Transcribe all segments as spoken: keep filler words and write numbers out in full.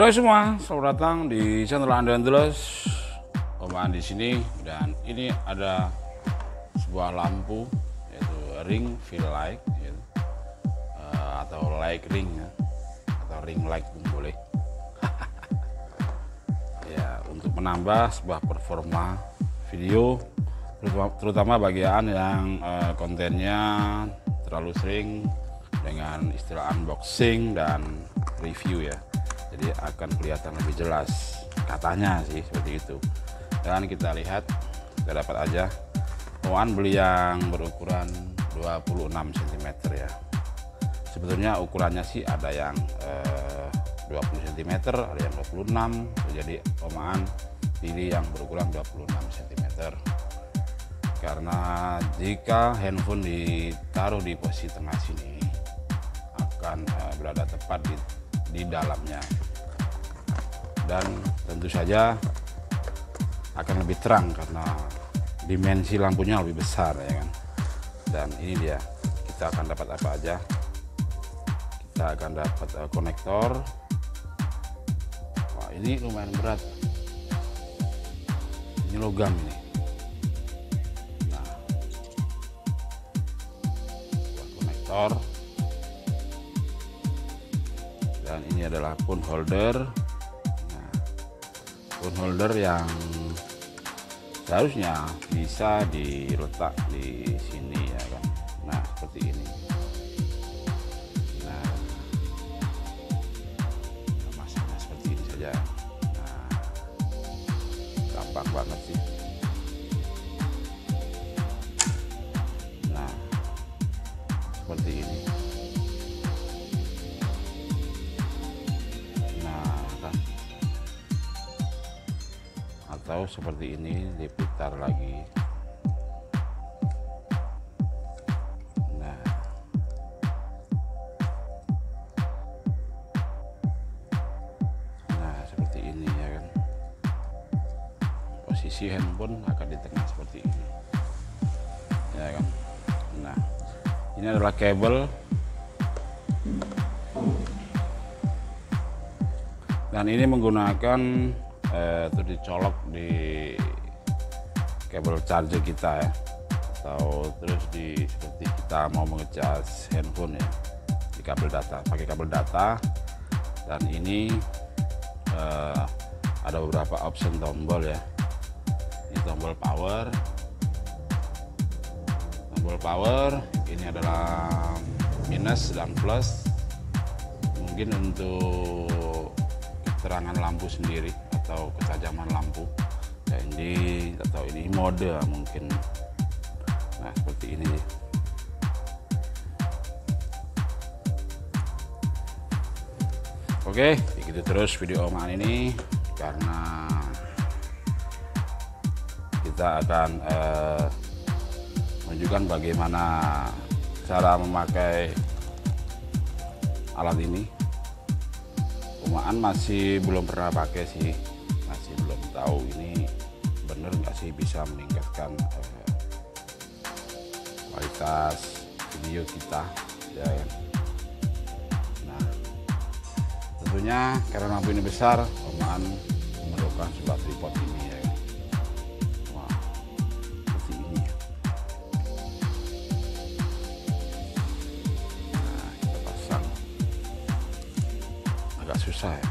Halo semua, selamat datang di channel Anda Andalas. Omaan di sini, dan ini ada sebuah lampu yaitu ring fill light, gitu. uh, atau light ring ya, atau ring light pun boleh. Ya, untuk menambah sebuah performa video, terutama, terutama bagian yang uh, kontennya terlalu sering dengan istilah unboxing dan review ya. Jadi akan kelihatan lebih jelas, katanya sih seperti itu. Dan kita lihat, kita dapat aja Omaan beli yang berukuran dua puluh enam sentimeter ya. Sebetulnya ukurannya sih ada yang eh, dua puluh sentimeter, ada yang dua puluh enam. Jadi Omaan pilih yang berukuran dua puluh enam sentimeter. Karena jika handphone ditaruh di posisi tengah sini akan eh, berada tepat di di dalamnya, dan tentu saja akan lebih terang karena dimensi lampunya lebih besar ya kan. Dan ini dia, kita akan dapat apa aja. Kita akan dapat uh, konektor. Wah, ini lumayan berat, ini logam ini. Nah, buat konektor. Dan ini adalah phone holder. Nah, phone holder yang seharusnya bisa diletak di sini ya kan. Nah, seperti ini. Nah, masanya seperti ini saja. Nah, gampang banget sih. Nah, seperti ini. Atau seperti ini, diputar lagi. Nah, nah seperti ini ya kan. Posisi handphone akan di tengah seperti ini ya kan. Nah, ini adalah kabel, dan ini menggunakan Eh, itu dicolok di kabel charger kita ya, atau terus di seperti kita mau mengecas handphone ya, di kabel data, pakai kabel data. Dan ini eh, ada beberapa option tombol ya. Ini tombol power, tombol power ini adalah minus dan plus, mungkin untuk keterangan lampu sendiri atau ketajaman lampu. Jadi atau ini mode mungkin. Nah, seperti ini. Oke, begitu terus video Omaan ini, karena kita akan eh, menunjukkan bagaimana cara memakai alat ini. Omaan masih belum pernah pakai sih, masih belum tahu ini bener nggak sih bisa meningkatkan eh, kualitas video kita ya kan. Nah, tentunya karena lampu ini besar, Omaan memerlukan sebuah tripod ini ya kan. Wah, seperti ini ya. Nah, kita pasang, agak susah ya.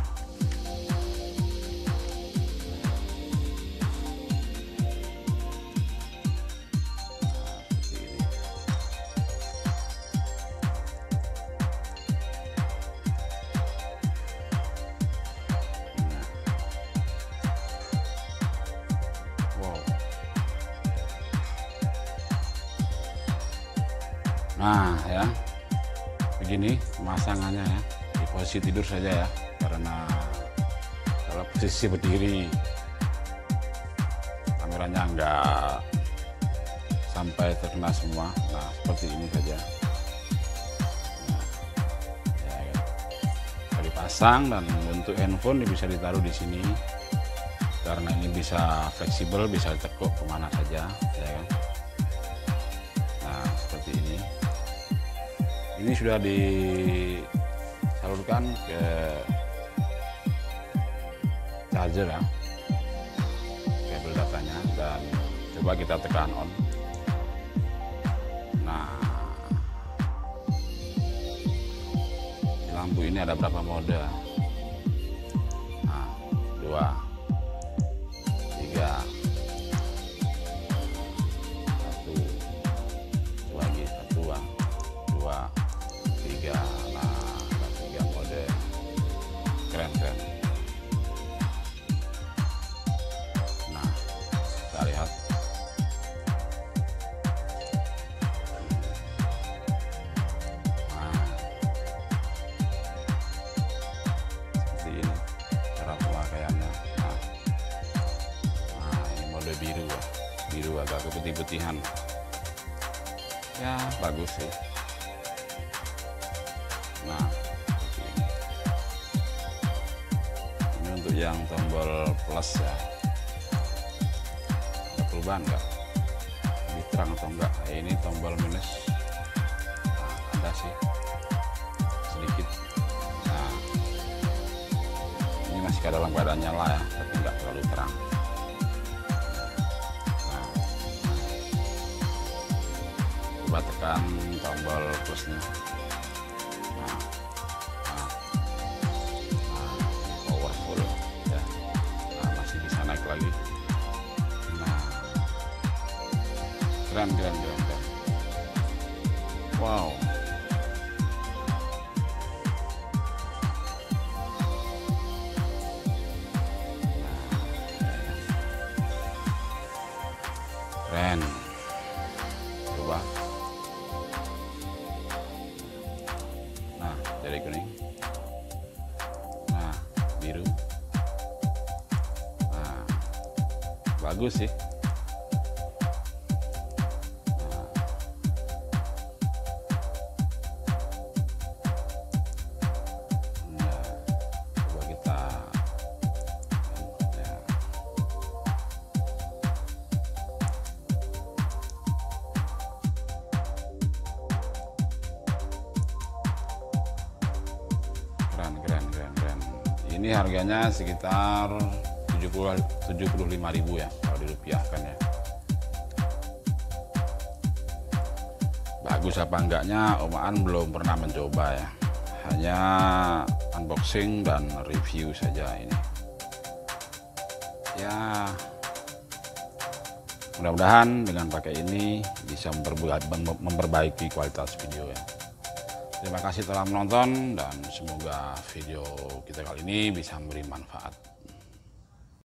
Nah ya, begini pemasangannya ya, di posisi tidur saja ya, karena kalau posisi berdiri kameranya enggak sampai terkena semua. Nah, seperti ini saja. Nah, ya, ya. Bisa dipasang, dan untuk handphone bisa ditaruh di sini karena ini bisa fleksibel, bisa ditekuk kemana saja ya kan. Nah, seperti ini. Ini sudah disalurkan ke charger ya, kabel datanya, dan coba kita tekan on. Nah, lampu ini ada berapa mode? Nah, dua, tiga, satu, lagi satu, dua, tiga. Nah, ada tiga mode, keren keren. Nah, kita lihat. Biru biru agak keputih-putihan ya, bagus sih. Nah, ini. ini untuk yang tombol plus ya, ada perubahan nggak, lebih terang atau enggak? Nah, ini tombol minus, nah, ada sih sedikit. Nah, ini masih dalam keadaan nyala ya, tapi nggak terlalu terang. Coba tekan tombol plusnya. Nah, nah, nah, powerful ya. Nah, masih bisa naik lagi. Nah, keren keren keren, keren. Wow. Keren. Coba. Nah, jadi kuning. Nah, biru. Nah, bagus sih. Nah, nah, coba kita ya. Keren, keren, keren, keren. Ini harganya sekitar tujuh puluh lima ribu ya, kalau dirupiahkan ya. Bagus apa enggaknya, Om Aan belum pernah mencoba ya. Hanya unboxing dan review saja ini. Ya, mudah-mudahan dengan pakai ini bisa memperbaiki kualitas video ya. Terima kasih telah menonton dan semoga video kita kali ini bisa memberi manfaat.